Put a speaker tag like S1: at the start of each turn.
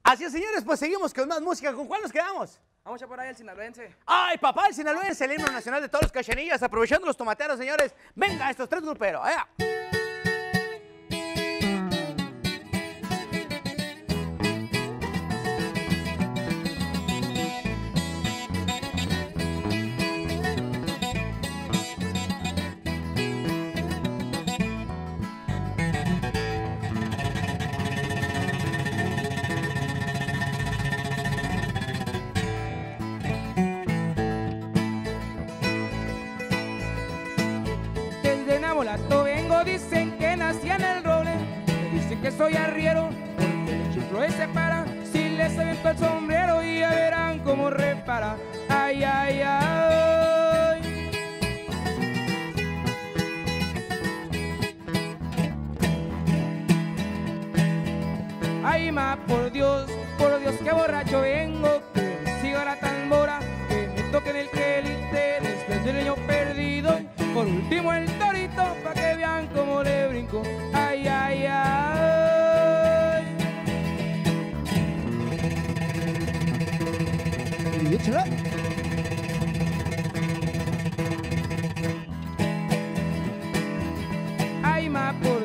S1: Así es, señores, pues seguimos con más música. ¿Con cuál nos quedamos?
S2: Vamos a por ahí el sinaloense.
S1: ¡Ay, papá! El sinaloense, el himno nacional de todos los cachanillas, aprovechando los tomateros, señores. Venga, estos tres gruperos. ¡Allá!
S2: Desde Nabolato vengo, dicen que nací en el roble. Me dicen que soy arriero, porque el chiflo se separa. Si les aviento el sombrero y ya verán cómo repara. Ay, ay, ay. Ay, ma, por Dios, que borracho vengo. Que me siga la tambora, que me toquen el quelite, después el niño perdido. Por último el torito, pa' que vean cómo le brinco. Ay, ay, ay.
S3: Y échala.
S2: Ay, ma, por